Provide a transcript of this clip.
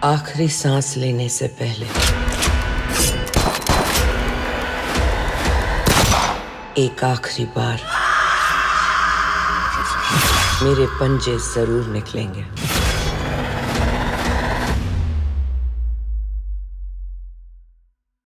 आखिरी सांस लेने से पहले एक आखिरी बार मेरे पंजे जरूर निकलेंगे।